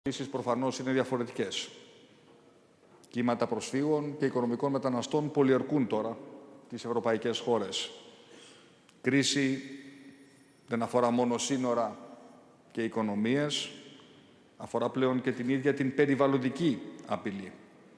Οι προφανώς είναι διαφορετικές. Κύματα προσφύγων και οικονομικών μεταναστών πολιορκούν τώρα τις ευρωπαϊκές χώρες. Κρίση δεν αφορά μόνο σύνορα και οικονομίες, αφορά πλέον και την ίδια την περιβαλλοντική απειλή.